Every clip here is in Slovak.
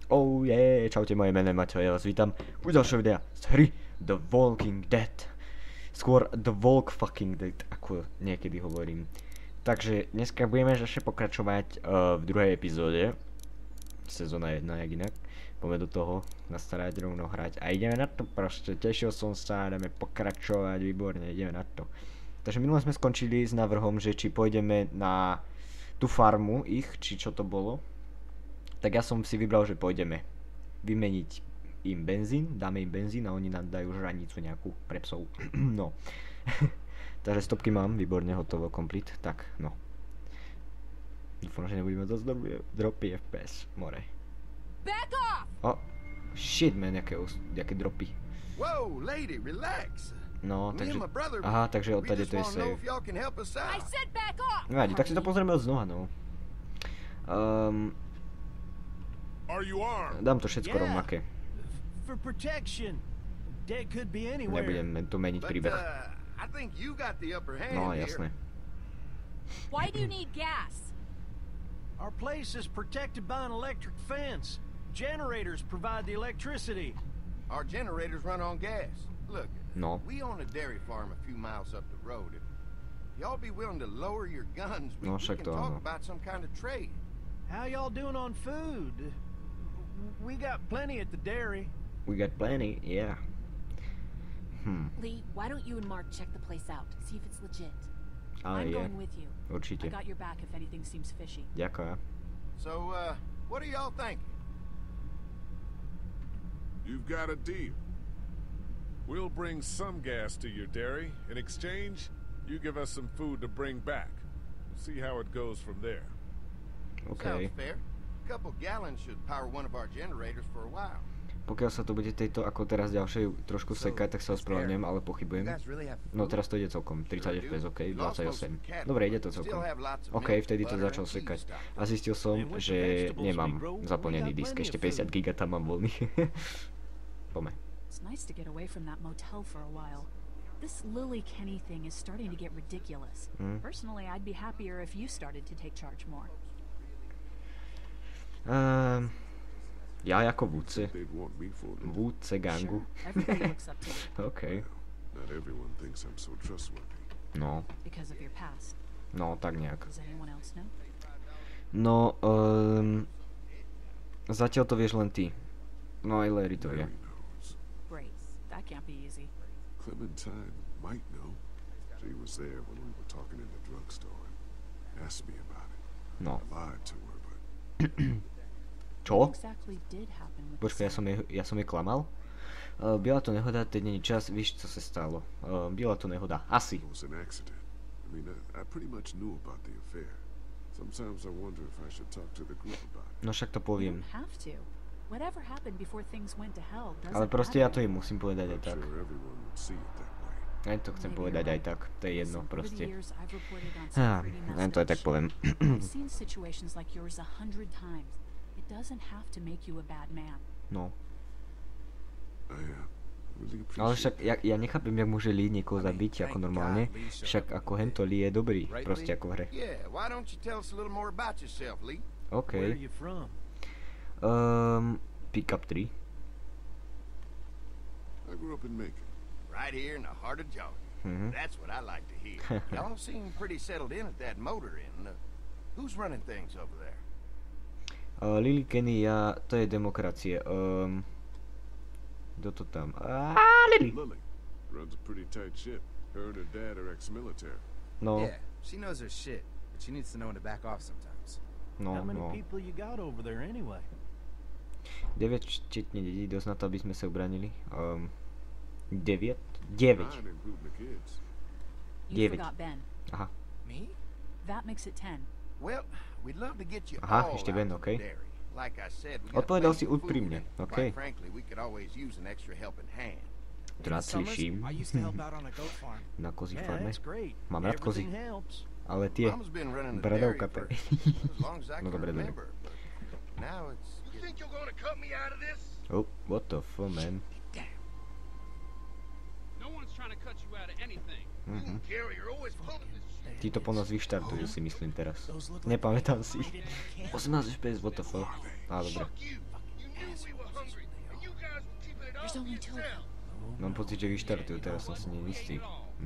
Oh yeah, čaute, moje meno je Maťo, ja vás vítam u ďalšieho videa z hry The Walking Dead. Skôr The Walk fucking Dead, ako niekedy hovorím. Takže dneska budeme ešte pokračovať v druhej epizóde. Sezóna 1, jak inak. Poďme do toho nastarať, rovno hrať. A ideme na to proste, tešil som sa, ideme pokračovať, výborne, ideme na to. Takže minule sme skončili s návrhom, že či pôjdeme na tú farmu ich, či čo to bolo. Tak ja som si vybral, že pôjdeme vymeniť im benzín, dáme im benzín a oni nám dajú žranicu nejakú pre psov. No. Takže stopky mám, výborne, hotovo, complete. Tak, no. Dúfam, že nebudeme dosť dropy FPS, more. Back off! Oh, shit, man, jaké dropy. Whoa, lady, relax. No, takže, aha, takže odtade to je save. I said back off! Nevadí, tak si to pozrieme od znova, no. Dám to všetko rovnaké. Nebudeme to meniť príbeh. No, jasné. Why do you need gas? Our place is protected by an electric fence. Generators provide the electricity. Our generators run on gas. Look, no. We own a dairy farm a few miles up the road. If y'all be willing to lower your guns, we can talk about some kind of trade. How y'all doing on food? We got plenty at the dairy. We got plenty, yeah. Lee, why don't you and Mark check the place out, see if it's legit? I'm yeah. going with you. Určite. I got your back if anything seems fishy. Ďakujem. So, what are y'all thinking? You've got a deal. We'll bring some gas to your dairy. In exchange, you give us some food to bring back. We'll see how it goes from there. Okay. Sounds fair. A couple gallons should power one of our generators for a while. Pokiaľ sa to bude tejto ako teraz ďalšej trošku sekať, tak sa ospravedlňujem, ale pochybujem. No teraz to ide celkom, 30 fps, ok, 28. Dobre, ide to celkom. Ok, vtedy to začal sekať. A zistil som, že nemám zaplnený disk, ešte 50 giga tam mám voľný. Poďme. It's nice to get away from that motel for a while. This Lily Kenny thing is starting to get ridiculous. Personally, I'd be happier if you started to take charge more. Ja ako vúdce. Vúdce gangu. OK. No. No, tak nejak. No, zatiaľ to vieš len ty. No aj Larry to vie. Clementine might know. She was there when we were talking in the drugstore and asked me about it. No. I lied to her, but Čo? Počkaj, ja som jej klamal? Byla to nehoda, teď není čas, víš, co se stalo. Byla to nehoda, asi. No však to poviem. Ale proste ja to im musím povedať aj tak. Aj to chcem povedať aj tak, to je jedno proste. Len to aj tak poviem. No. Ale však ja nechápem, jak môže Lee niekoho zabiť ako normálne. Však ako hento Lee je dobrý, proste ako v hre. OK. Pick up 3. Right here in the heart of Georgia. That's what I like to hear. Y'all seem pretty settled in at that motor inn. Who's running things over there? Lily Kenny, to je demokracie. Kto to tam? Lily! Lily runs a pretty tight ship. Her and her dad are ex-military. No. Yeah, she knows her shit, but she needs to know when to back off sometimes. No, How many people you got over there anyway? 9 včetne detí, dosť na to, aby sme sa ubranili. 9? 9. 9. Aha. Me? That makes it 10. Well, we'd love to get you Aha, all ešte out ven, to OK. the dairy. Like I said, we got Odpovedal plenty si of food úprimne, and OK. quite frankly, we could always use an extra helping hand. To rád slyším. Na kozí farme. Mám rád kozy. Ale tie bradavkaté. No dobre, dobre. Oh, what the fuck, man. Tí to po nás vyštartujú, si myslím teraz. Nepamätám si. 18 FPS, what the fuck. Á, dobre. There's only two of them. Mám pocit, že vyštartujú, teraz som si neistý.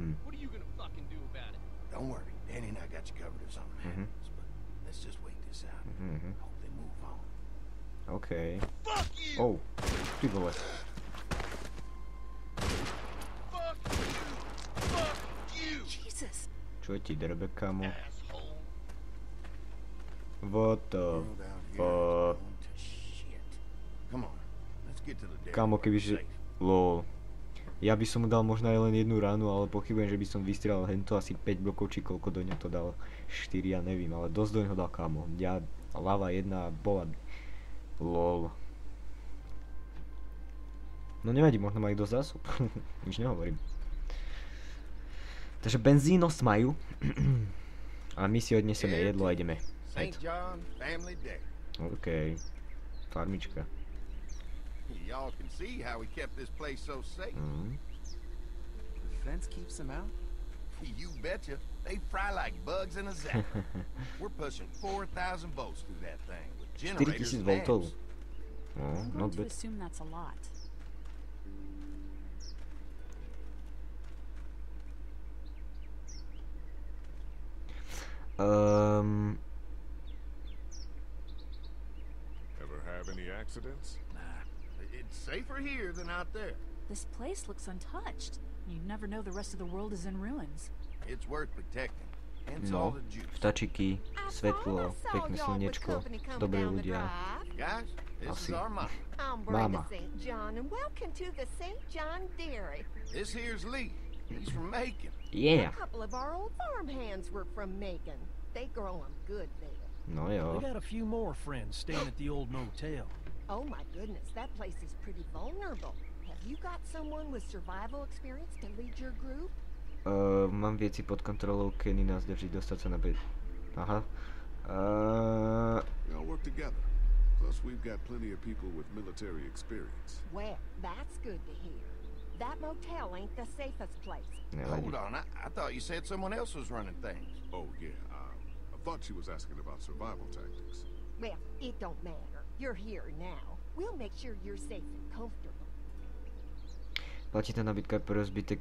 Don't worry, Danny and I got you covered if something happens, but let's just wait this out. Hope they move on. OK. Oh, ty vole. Jesus. Čo ti drbe, kamo? What the World out here is fuck? going to shit. Come on, let's get to the dairy Kamo, where kebyže... we're safe. Lol. Ja by som mu dal možno aj len jednu ránu, ale pochybujem, že by som vystrelal hento asi 5 blokov, či koľko do ňa to dal. 4, ja nevím, ale dosť do ňoho dal, kamo. Ja, lava jedna bola by. Lol. No nevadí, možno majú dosť zásob. Nič nehovorím. Takže benzínos majú. A my si odneseme jedlo a ideme. St. John Family Dairy. OK. Farmička. Y'all can see how we kept this place so safe. The fence keeps them out? You betcha. They fry like bugs in a zap. We're pushing 4,000 volts through that thing with generators 4000 and voltov. amps. No, I'm not going to bad. assume that's a lot. Ever have any accidents? It's safer here than out there. This place looks untouched. You'd never know the rest of the world is in ruins. It's worth protecting. Hence No. all the juice. Vtačiky, svetlo, pekné slniečko, dobrí ľudia. Guys, this see. is our mom. I'm Brenda Mama. St. John, and welcome to the St. John Dairy. This here's Lee. He's from Macon. Yeah! A couple of our old farm hands were from Macon. They grow 'em good there. No We jo. got a few more friends staying at the old motel. Oh my goodness, that place is pretty vulnerable. Have you got someone with survival experience to lead your group? Mám veci pod kontrolou, Kenny nás drží dostať sa na bed. Aha. We all work together. Plus, we've got plenty of people with military experience. Well, that's good to hear. That motel ain't the safest place. Nevadí. Hold on, I thought you said someone else was running things. Oh, yeah. I thought she was asking about survival tactics. Well, it don't matter. You're here now. We'll make sure you're safe and comfortable. Platí tá nabytka pre rozbitek...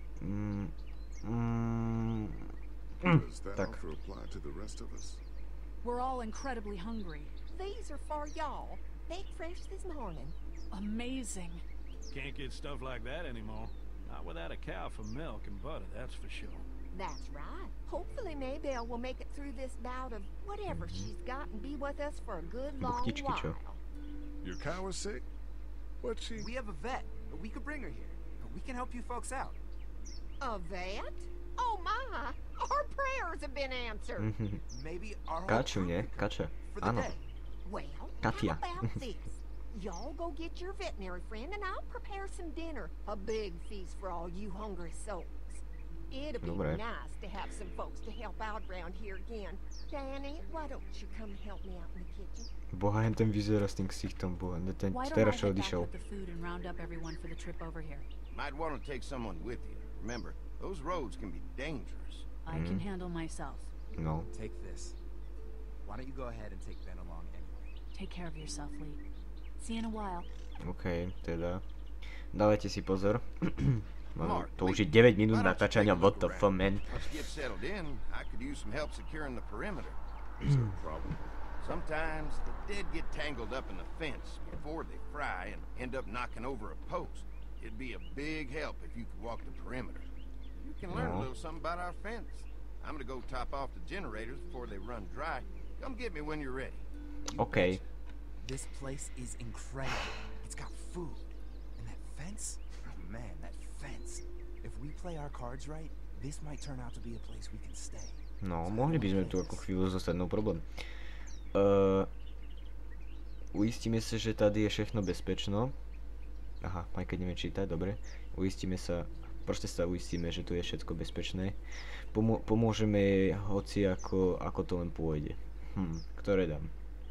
Does that Tak. offer apply to the rest of us? We're all incredibly hungry. These are for y'all. Baked fresh this morning. Amazing. Can't get stuff like that anymore. Not without a cow for milk and butter, that's for sure. That's right. Hopefully Maybelle will make it through this bout of whatever she's got and be with us for a good long Buchtičky, čo? while. Your cow is sick? What's she? We have a vet. We could bring her here. We can help you folks out. A vet? Oh my! Our prayers have been answered. Maybe our whole Kaču, crew nie? could come Kača. for the Áno. day. Well, Katia. how about this? Y'all go get your veterinary friend and I'll prepare some dinner. A big feast for all you hungry souls. It'd be Dobre. nice to have some folks to help out around here again. Danny, why don't you come help me out in the kitchen? Boha, hen ten vyzerá s tým ksichtom, boha. Ten Why don't I teraz čo head back odišiel. with the food and round up everyone for the trip over here? Might want to take someone with you. Remember, those roads can be dangerous. I can handle myself. No. Take this. Why don't you go ahead and take Ben along anyway? Take care of yourself, Lee. See you in a while. OK, teda. Dávajte si pozor. Mark, To už je Lee, 9 minút why don't you natáčania, take a what look the around? fuck, man. Once you get settled in, I could use some help securing the perimeter. Is there a problem? Sometimes the dead get tangled up in the fence before they fry and end up knocking over a post. It'd be a big help if you could walk the perimeter. You can learn a No. little something about our fence. I'm gonna go top off the generators before they run dry. Come get me when you're ready. OK. This place is incredible. It's got food. And that fence? Oh man, that fence. If we play our cards right, this might turn out to be a place we can stay. No, mohli by sme tu ako chvíľu zostať, no problém. Uistíme sa, že tady je všechno bezpečno. Aha, aj keď neviem čítať, dobre. Uistíme sa, proste sa uistíme, že tu je všetko bezpečné. Pomôžeme hoci ako to len pôjde. Ktoré dám?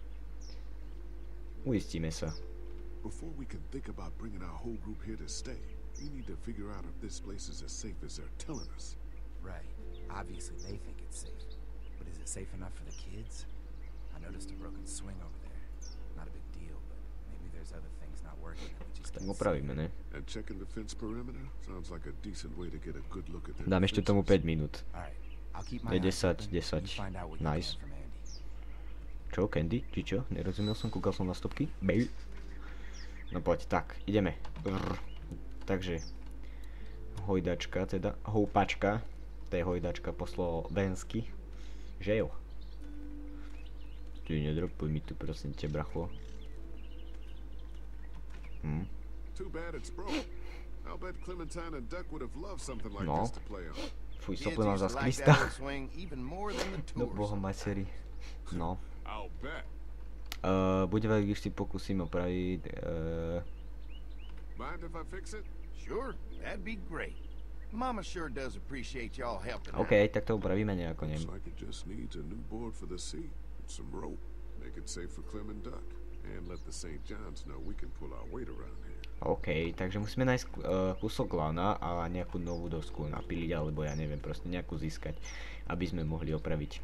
Uistíme sa. Before we can think about bringing our whole group here to stay, we need to figure out if this place is as safe as they're telling us. Right. Obviously they think it's safe. But is it safe enough for the kids? I noticed a broken swing over there. Not a big deal, but maybe there's other things not working that we just Tak opravíme, ne? And checking the fence perimeter sounds like a decent way to get a good look at their Dám ešte tomu defenses. 5 minút. Alright, I'll keep Je my eyes 10, open. You 10. find out what you Nice. can from Andy. Čo, Candy? Či čo? Nerozumel som, kúkal som na stopky. Bej. No poď, tak, ideme. Takže, hojdačka, teda, houpačka. To je hojdačka po slovensky. Že jo? Ty nedropuj mi tu, prosím te, bracho. Too bad it's broke. I'll bet Clementine and Duck would have loved something like No. this to play on. Fuj, Kids sople mám used to zas like Krista. that old swing even more than the No tour boha sometimes. maceri. No. I'll bet. Bude veľa, když si pokúsim opraviť. Mind if I fix it? Sure, that'd be great. Mama sure does appreciate y'all helping OK, out. tak to upravíme nejako, Looks neviem. like it just needs a new board for the seat and some rope. Make it safe for Clem and Duck. And let the St. John's know we can pull our weight around here. OK, takže musíme nájsť kúsok lana a nejakú novú dosku napiliť, alebo ja neviem, proste nejakú získať, aby sme mohli opraviť.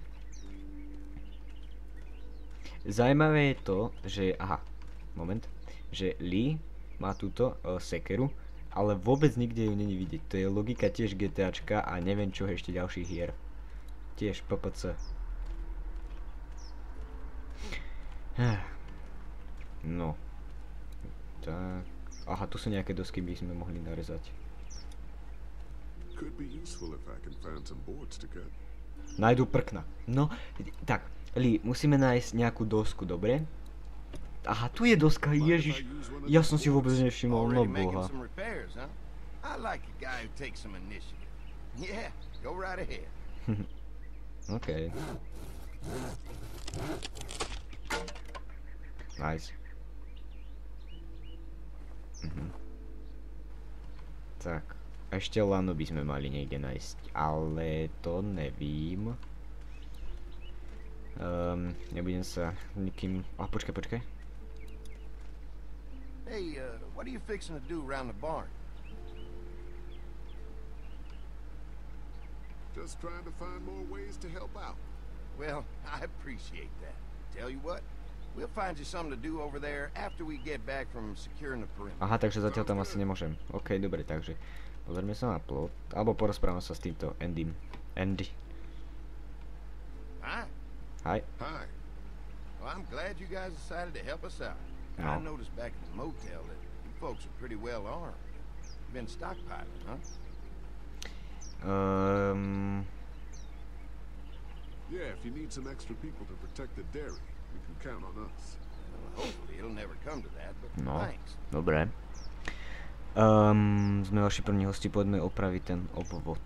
Zajímavé je to, že, moment, že Lee má túto sekeru, ale vôbec nikde ju není vidieť. To je logika tiež GTAčka a neviem čo ešte ďalších hier. Tiež PPC. No. Tak. Aha, tu sú nejaké dosky, by sme mohli narezať. Could be useful if I can find some boards to cut. Nájdu prkna. No, tak, Lee, musíme nájsť nejakú dosku, dobre? Aha, tu je doska, ježiš. Ja som si vôbec nevšimol, no Already making boha. some repairs, huh? I like a guy who takes some initiative. Yeah, go right ahead. OK. Nice. Tak, ešte lano by sme mali niekde nájsť, ale to nevím. Nebudem sa nikým... počkaj. Hey, what are you fixing to do around the barn? Just trying to find more ways to help out. Well, I appreciate that. Tell you what, we'll find you something to do over there after we get back from securing the perimeter. Aha, takže zatiaľ tam asi nemôžem. OK, dobre, takže pozrieme sa na plot, alebo porozprávam sa s týmto Andym. Andy. Hi. Hi. Hi. Well, I'm glad you guys decided to help us out. I No. noticed back at the motel that you folks are pretty well armed. Been stockpiling, huh? Yeah, if you need some extra people to protect the dairy, you can count on us. Well, hopefully it'll never come to that, but No. thanks. Dobre. Sme vaši první hosti, poďme opraviť ten obvod.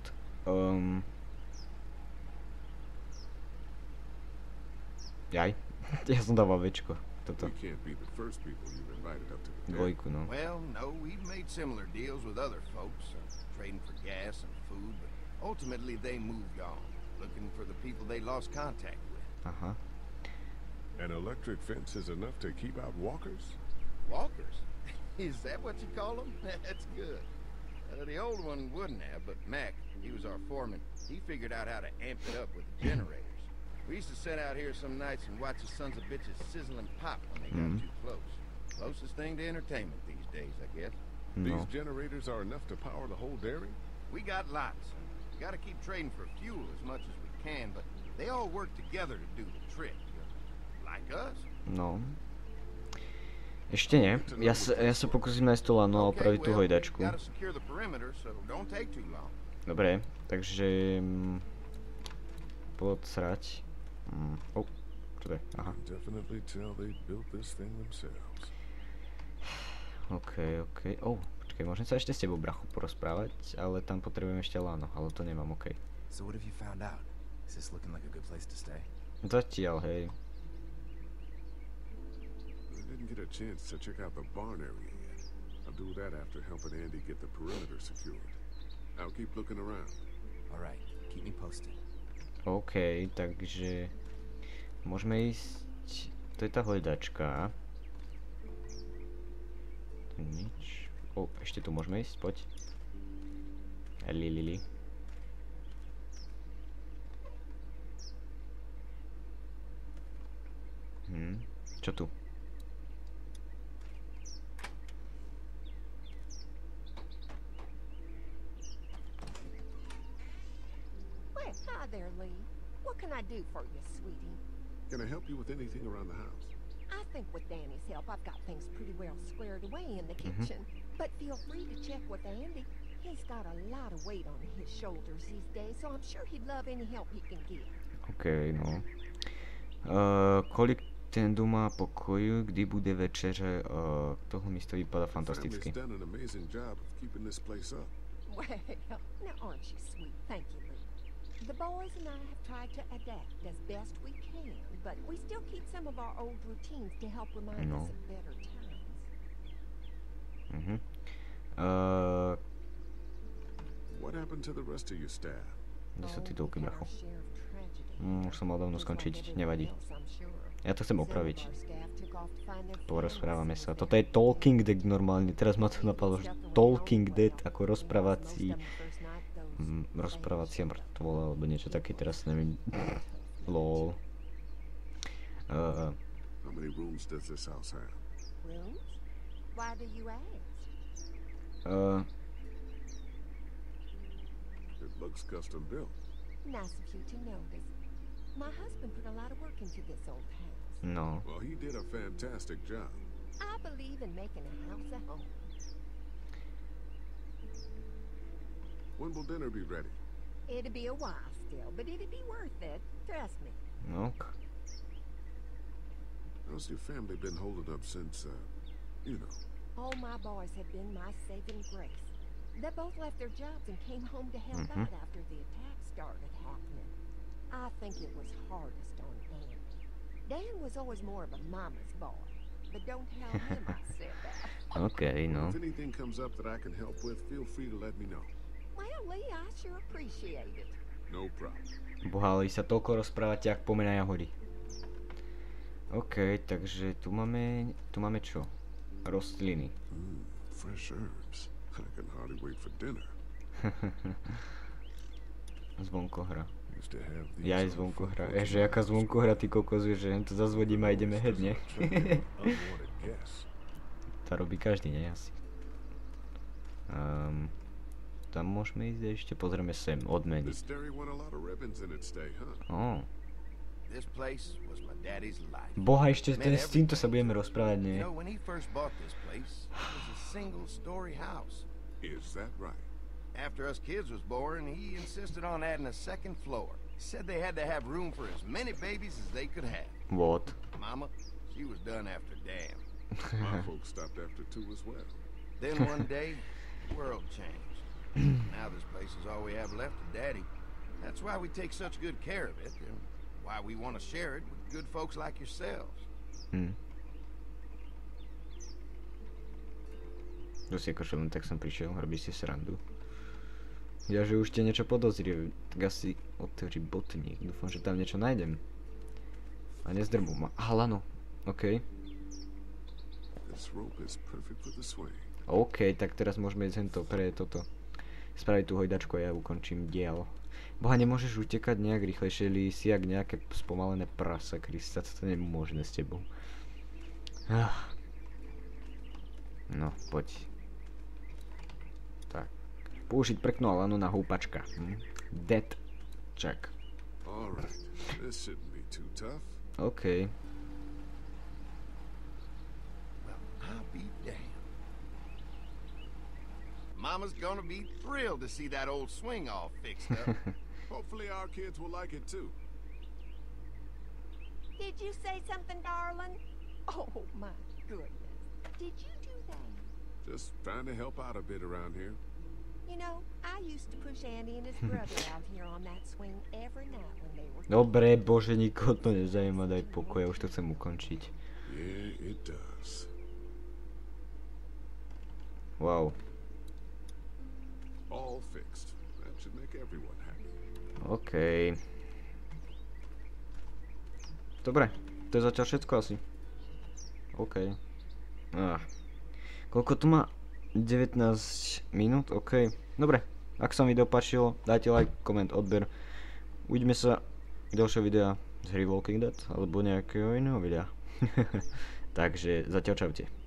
Jaj, ja som dával večko. Toto, We can't be the first people you've invited up to the dairy. dvojku, no. Well, no, we've made similar deals with other folks, trading for gas and food, but ultimately they moved on, looking for the people they lost contact with. Aha. An electric fence is enough to keep out walkers? Walkers? Is that what you call them? That's good. The old one wouldn't have, but Mac, he was our foreman, he figured out how to amp it up with the generators. We used to sit out here some nights and watch the sons of bitches sizzle and pop when they got too close. Closest thing to entertainment these days, I guess. No. These generators are enough to power the whole dairy? We got lots. We gotta keep trading for fuel as much as we can, but they all work together to do the trick. Like us. No. Ešte nie. Ja sa pokúsim nájsť to lano a opraviť tú hojdačku. Gotta secure the perimeter, so don't take too long. Dobre, takže... Podsrať. Čo to je? Aha. Definitely tell they built this thing themselves. OK. Počkaj, môžem sa ešte s tebou, brachu, porozprávať, ale tam potrebujem ešte lano, ale to nemám, OK. So what have you found out? Is this looking like a good place to stay? Zatiaľ, hej. I didn't get a chance to check out the barn area yet. I'll do that after helping Andy get the perimeter secured. I'll keep looking around. Alright, keep me posted. OK, takže... Môžeme ísť... To je tá hojdačka. Tu nič. Ešte tu môžeme ísť, poď. Lili. Čo tu? there, Lee. What can I do for you, sweetie? Can I help you with anything around the house? I think with Danny's help, I've got things pretty well squared away in the kitchen. But feel free to check with Andy. He's got a lot of weight on his shoulders these days, so I'm sure he'd love any help he can get. Okej, no. Kolik ten doma pokoju, kdy bude večeře, tohle místo vypadá fantasticky. Family's done an amazing job of keeping this place up. Well, now aren't you sweet? Thank you, Lee. The boys and I have tried to adapt as best we can, but we still keep some of our old routines to help remind us of better times. What happened to the rest of your staff? Kde sú tí toľky bracho? Už som mal dávno skončiť, nevadí. Ja to chcem opraviť. Porozprávame sa. Toto je Talking Dead normálne, teraz ma to napadlo, že Talking Dead ako rozprávacia mŕtvola, alebo niečo také, teraz neviem. Lol. How many rooms does this house have? Rooms? Why do you ask? It looks custom built. Nice of you to notice. My husband put a lot of work into this old house. No. Well, he did a fantastic job. I believe in making a house a home. When will dinner be ready? It'll be a while still, but it'll be worth it. Trust me. No. How's your family been holding up since, you know? All my boys have been my saving grace. They both left their jobs and came home to help out after the attack started happening. I think it was hardest on Andy. Dan was always more of a mama's boy, but don't tell him I said that. Okej, no. If anything comes up that I can help with, feel free to let me know. Well, Lee, I sure appreciate it. No problem. Bohali sa toľko rozprávate, ak pomena jahody. OK, takže tu máme čo? Rostliny. Fresh herbs. I can hardly wait for dinner. Zvonkohra. Used to have these Ja aj zvonkohra. Že jaká zvonkohra, ty kokos, vieš, že to zazvodím a ideme heď, nie? unwanted guests. To robí každý, nie? Asi. Tam môžeme ísť ešte, pozrieme sem, odmeniť. This dairy won a lot of ribbons in its day, huh? Oh. This place was my daddy's life. Boha, ešte s týmto sa budeme rozprávať, nie? You know, when he first bought this place, it was a single-story house. Is that right? After us kids was born, he insisted on adding a second floor. He said they had to have room for as many babies as they could have. What? Mama, she was done after Dan. My folks stopped after 2 as well. Then one day, the world changed. Now this place is all we have left of Daddy. That's why we take such good care of it, and why we want to share it with good folks like yourselves. Dosť akože len tak som prišiel, robí si srandu. Ja, že už ste niečo podozrievajú, tak asi otvorí botník, dúfam, že tam niečo nájdem. A nezdrbú ma. Aha, lano. OK. OK, tak teraz môžeme ísť hento pre toto. Spraviť tú hojdačku a ja ukončím diel. Boha, nemôžeš utekať nejak rýchlejšie, Lee, si jak nejaké spomalené prasa, Krista, to nie je možné s tebou. No, poď. Tak. Použiť prkno a lano na húpačka. Dead check. OK. I'll be damned. Mama's gonna be thrilled to see that old swing all fixed up. Hopefully our kids will like it too. Did you say something, darling? Oh, my goodness. Did you do that? Just trying to help out a bit around here. You know, I used to push Andy and his brother out here on that swing every night when they were... Dobre, bože, nikoho to nezajíma, daj pokoj, ja už to chcem ukončiť. Yeah, it does. Wow. All fixed. That should make everyone happy. OK. Dobre, to je zatiaľ všetko asi. OK. Koľko tu má? 19 minút, OK. Dobre, ak sa vám video páčilo, dajte like, koment, odber. Uvidíme sa v ďalšieho videa z hry Walking Dead, alebo nejakého iného videa. Takže zatiaľ čaute.